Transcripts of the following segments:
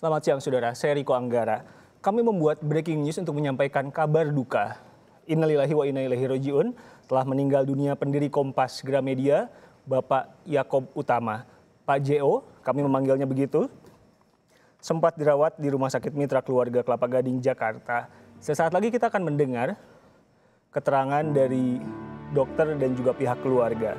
Selamat siang saudara, saya Riko Anggara. Kami membuat breaking news untuk menyampaikan kabar duka. Innalillahi wa inna ilaihi raji'un, telah meninggal dunia pendiri Kompas Gramedia, Bapak Yakob Utama. Pak JO, kami memanggilnya begitu, sempat dirawat di Rumah Sakit Mitra Keluarga Kelapa Gading, Jakarta. Sesaat lagi kita akan mendengar keterangan dari dokter dan juga pihak keluarga.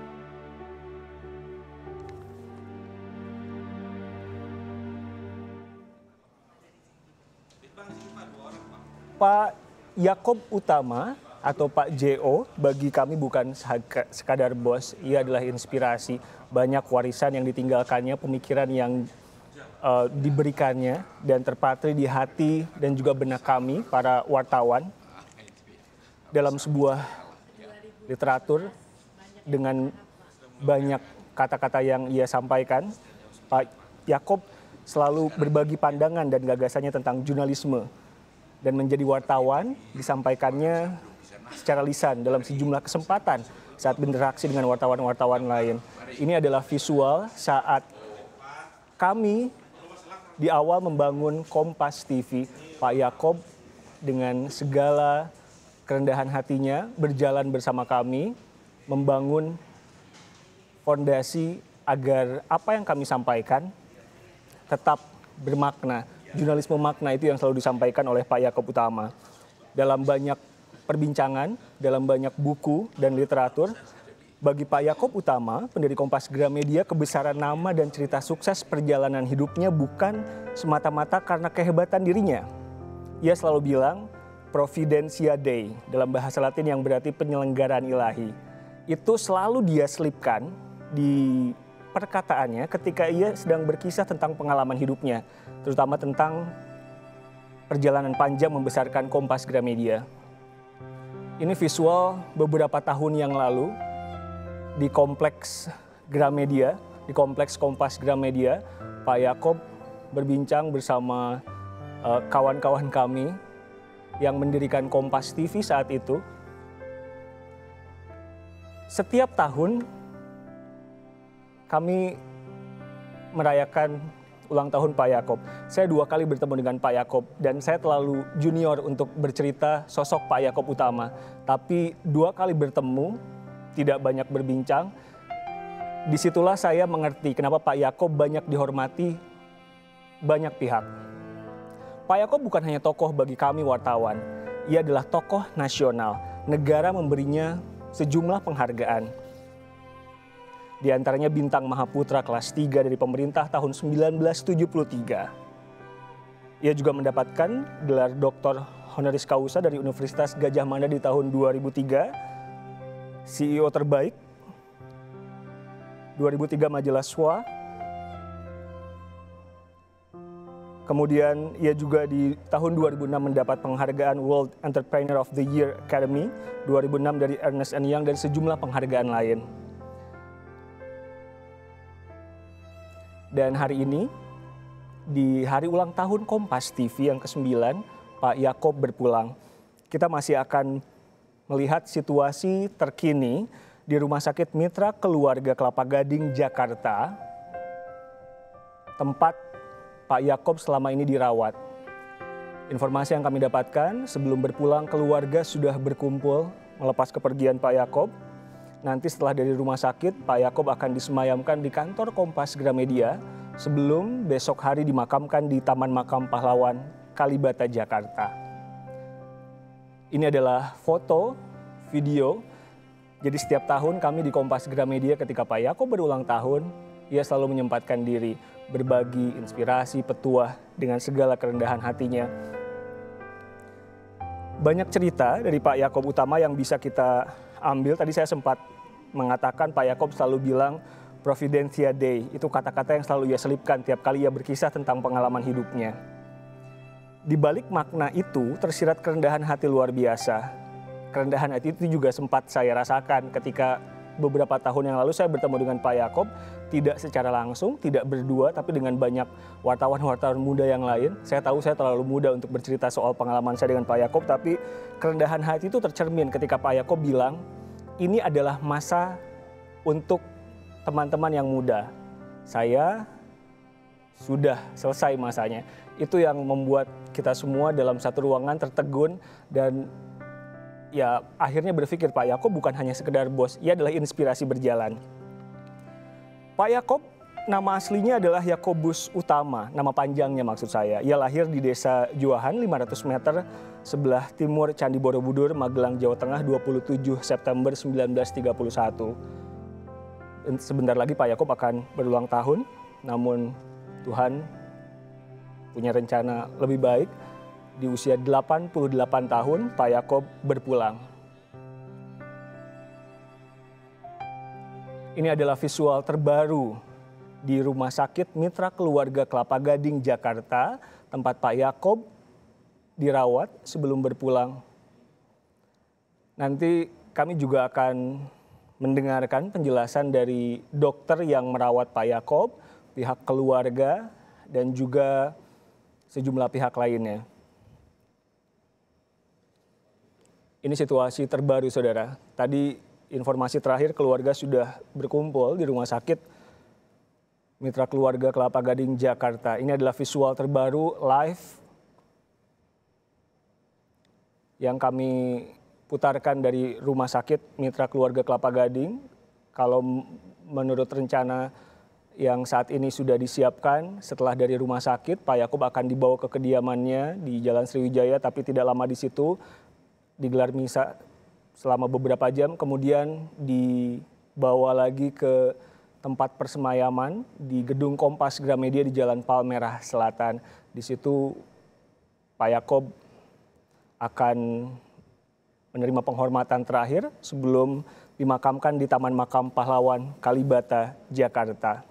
Pak Yakob Utama atau Pak JO bagi kami bukan sekadar bos, ia adalah inspirasi. Banyak warisan yang ditinggalkannya, pemikiran yang diberikannya dan terpatri di hati dan juga benak kami para wartawan dalam sebuah literatur dengan banyak kata-kata yang ia sampaikan. Pak Yakob selalu berbagi pandangan dan gagasannya tentang jurnalisme. Dan menjadi wartawan disampaikannya secara lisan dalam sejumlah kesempatan saat berinteraksi dengan wartawan-wartawan lain. Ini adalah visual saat kami di awal membangun Kompas TV. Pak Yakob dengan segala kerendahan hatinya berjalan bersama kami membangun fondasi agar apa yang kami sampaikan tetap bermakna. Jurnalisme makna itu yang selalu disampaikan oleh Pak Yakob Utama. Dalam banyak perbincangan, dalam banyak buku dan literatur, bagi Pak Yakob Utama, pendiri Kompas Gramedia, kebesaran nama dan cerita sukses perjalanan hidupnya bukan semata-mata karena kehebatan dirinya. Ia selalu bilang, Providentia Dei, dalam bahasa Latin yang berarti penyelenggaraan ilahi. Itu selalu dia selipkan di perkataannya ketika ia sedang berkisah tentang pengalaman hidupnya, terutama tentang perjalanan panjang membesarkan Kompas Gramedia. Ini visual beberapa tahun yang lalu di Kompleks Gramedia, di Kompleks Kompas Gramedia. Pak Yakob berbincang bersama kawan-kawan kami yang mendirikan Kompas TV saat itu. Setiap tahun kami merayakan ulang tahun Pak Yakob. Saya 2 kali bertemu dengan Pak Yakob dan saya terlalu junior untuk bercerita sosok Pak Yakob Utama. Tapi 2 kali bertemu, tidak banyak berbincang. Disitulah saya mengerti kenapa Pak Yakob banyak dihormati banyak pihak. Pak Yakob bukan hanya tokoh bagi kami wartawan, ia adalah tokoh nasional. Negara memberinya sejumlah penghargaan. Di antaranya Bintang Mahaputra kelas 3 dari pemerintah tahun 1973. Ia juga mendapatkan gelar Doktor Honoris Causa dari Universitas Gadjah Mada di tahun 2003. CEO terbaik 2003 majalah SWA. Kemudian ia juga di tahun 2006 mendapat penghargaan World Entrepreneur of the Year Academy 2006 dari Ernst & Young dan sejumlah penghargaan lain. Dan hari ini, di hari ulang tahun Kompas TV yang ke-9, Pak Yakob berpulang. Kita masih akan melihat situasi terkini di Rumah Sakit Mitra Keluarga Kelapa Gading, Jakarta, tempat Pak Yakob selama ini dirawat. Informasi yang kami dapatkan, sebelum berpulang keluarga sudah berkumpul melepas kepergian Pak Yakob. Nanti setelah dari rumah sakit, Pak Yakob akan disemayamkan di kantor Kompas Gramedia sebelum besok hari dimakamkan di Taman Makam Pahlawan, Kalibata, Jakarta. Ini adalah foto, video. Jadi setiap tahun kami di Kompas Gramedia ketika Pak Yakob berulang tahun, ia selalu menyempatkan diri berbagi inspirasi, petuah dengan segala kerendahan hatinya. Banyak cerita dari Pak Yakob Utama yang bisa kita ambil. Tadi saya sempat mengatakan Pak Yakob selalu bilang Providentia Dei. Itu kata-kata yang selalu ia selipkan tiap kali ia berkisah tentang pengalaman hidupnya. Di balik makna itu tersirat kerendahan hati luar biasa. Kerendahan hati itu juga sempat saya rasakan ketika beberapa tahun yang lalu saya bertemu dengan Pak Yakob. Tidak secara langsung, tidak berdua, tapi dengan banyak wartawan-wartawan muda yang lain. Saya tahu saya terlalu muda untuk bercerita soal pengalaman saya dengan Pak Yakob, tapi kerendahan hati itu tercermin ketika Pak Yakob bilang, ini adalah masa untuk teman-teman yang muda. Saya sudah selesai masanya. Itu yang membuat kita semua dalam satu ruangan tertegun dan ya akhirnya berpikir Pak Yaakob bukan hanya sekedar bos, ia adalah inspirasi berjalan. Pak Yaakob nama aslinya adalah Yakobus Utama, nama panjangnya maksud saya. Ia lahir di desa Juahan 500 meter sebelah timur Candi Borobudur, Magelang, Jawa Tengah 27 September 1931. Sebentar lagi Pak Yaakob akan berulang tahun, namun Tuhan punya rencana lebih baik. Di usia 88 tahun, Pak Yaakob berpulang. Ini adalah visual terbaru di Rumah Sakit Mitra Keluarga Kelapa Gading, Jakarta, tempat Pak Yaakob dirawat sebelum berpulang. Nanti kami juga akan mendengarkan penjelasan dari dokter yang merawat Pak Yaakob, pihak keluarga, dan juga sejumlah pihak lainnya. Ini situasi terbaru, saudara. Tadi informasi terakhir keluarga sudah berkumpul di Rumah Sakit Mitra Keluarga Kelapa Gading, Jakarta. Ini adalah visual terbaru live yang kami putarkan dari Rumah Sakit Mitra Keluarga Kelapa Gading. Kalau menurut rencana yang saat ini sudah disiapkan, setelah dari rumah sakit, Pak Yaakob akan dibawa ke kediamannya di Jalan Sriwijaya, tapi tidak lama di situ, digelar misa selama beberapa jam, kemudian dibawa lagi ke tempat persemayaman di Gedung Kompas Gramedia di Jalan Palmerah Selatan. Di situ Pak Yaakob akan menerima penghormatan terakhir sebelum dimakamkan di Taman Makam Pahlawan Kalibata, Jakarta.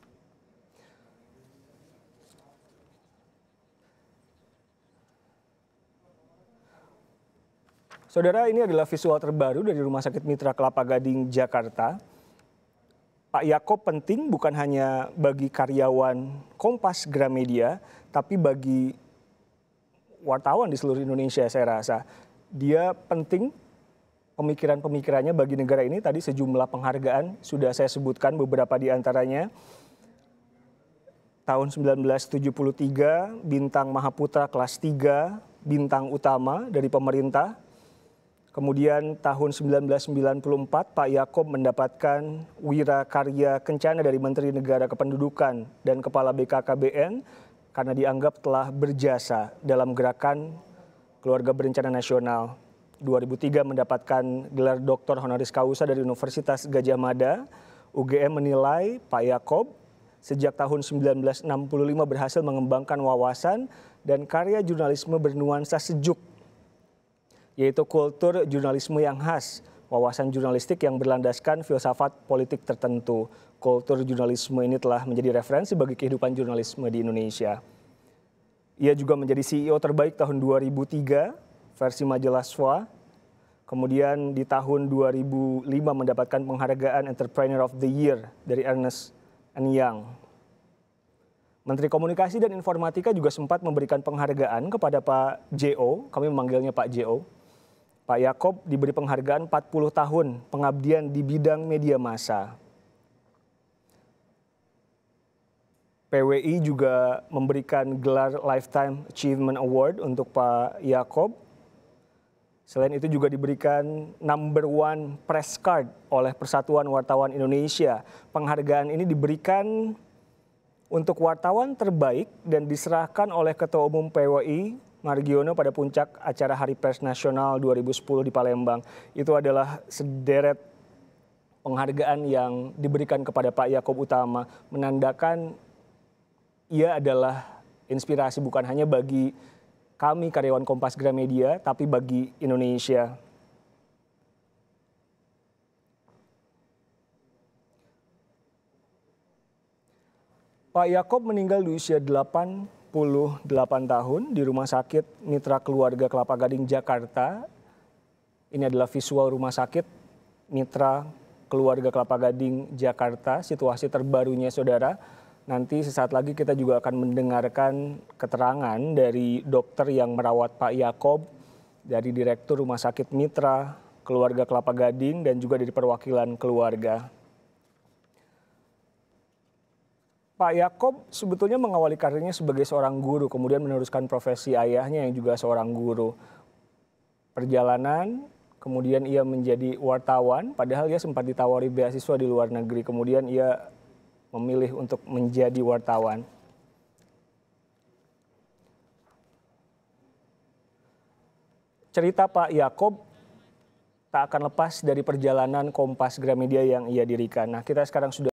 Saudara, ini adalah visual terbaru dari Rumah Sakit Mitra Kelapa Gading, Jakarta. Pak Yaakob penting bukan hanya bagi karyawan Kompas Gramedia, tapi bagi wartawan di seluruh Indonesia, saya rasa. Dia penting, pemikiran-pemikirannya bagi negara ini. Tadi sejumlah penghargaan sudah saya sebutkan beberapa di antaranya. Tahun 1973, Bintang Mahaputra kelas 3, Bintang Utama dari pemerintah. Kemudian tahun 1994 Pak Yaakob mendapatkan Wira Karya Kencana dari Menteri Negara Kependudukan dan Kepala BKKBN karena dianggap telah berjasa dalam gerakan Keluarga Berencana Nasional. 2003 mendapatkan gelar Doktor Honoris Causa dari Universitas Gadjah Mada. UGM menilai Pak Yaakob sejak tahun 1965 berhasil mengembangkan wawasan dan karya jurnalisme bernuansa sejuk, yaitu kultur jurnalisme yang khas, wawasan jurnalistik yang berlandaskan filsafat politik tertentu. Kultur jurnalisme ini telah menjadi referensi bagi kehidupan jurnalisme di Indonesia. Ia juga menjadi CEO terbaik tahun 2003, versi majalah SWA. Kemudian di tahun 2005 mendapatkan penghargaan Entrepreneur of the Year dari Ernst & Young. Menteri Komunikasi dan Informatika juga sempat memberikan penghargaan kepada Pak JO, kami memanggilnya Pak JO. Pak Yaakob diberi penghargaan 40 tahun pengabdian di bidang media massa. PWI juga memberikan gelar Lifetime Achievement Award untuk Pak Yaakob. Selain itu juga diberikan number one press card oleh Persatuan Wartawan Indonesia. Penghargaan ini diberikan untuk wartawan terbaik dan diserahkan oleh Ketua Umum PWI Margiono pada puncak acara Hari Pers Nasional 2010 di Palembang. Itu adalah sederet penghargaan yang diberikan kepada Pak Yaakob Utama, menandakan ia adalah inspirasi bukan hanya bagi kami karyawan Kompas Gramedia, tapi bagi Indonesia. Pak Yaakob meninggal di usia 88 tahun di Rumah Sakit Mitra Keluarga Kelapa Gading, Jakarta. Ini adalah visual Rumah Sakit Mitra Keluarga Kelapa Gading, Jakarta. Situasi terbarunya, saudara. Nanti sesaat lagi kita juga akan mendengarkan keterangan dari dokter yang merawat Pak Yaakob, dari Direktur Rumah Sakit Mitra Keluarga Kelapa Gading, dan juga dari perwakilan keluarga. Pak Yakob sebetulnya mengawali karirnya sebagai seorang guru, kemudian meneruskan profesi ayahnya yang juga seorang guru. Perjalanan, kemudian ia menjadi wartawan, padahal ia sempat ditawari beasiswa di luar negeri, kemudian ia memilih untuk menjadi wartawan. Cerita Pak Yakob tak akan lepas dari perjalanan Kompas Gramedia yang ia dirikan. Nah, kita sekarang sudah